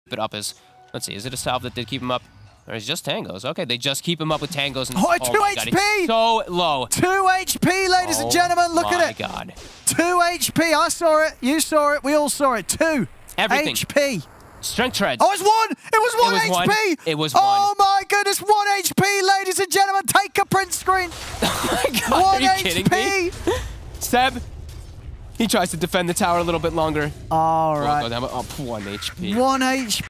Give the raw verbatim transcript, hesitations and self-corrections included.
it up is, let's see, is it a salve that did keep him up? Or is it just tangos? Okay, they just keep him up with tangos. And, oh, oh two my H P! God, he's so low. two H P, ladies oh and gentlemen. Look at it. my God. two H P. I saw it. You saw it. We all saw it. two Everything. H P. Strength treads. Oh, it's one. It was one it was H P. One. It was oh, one. my goodness. one H P, ladies and gentlemen. Take a print screen. Oh, my God. one Are you H P. kidding me? Seb, he tries to defend the tower a little bit longer. All right. Oh, one H P. one H P.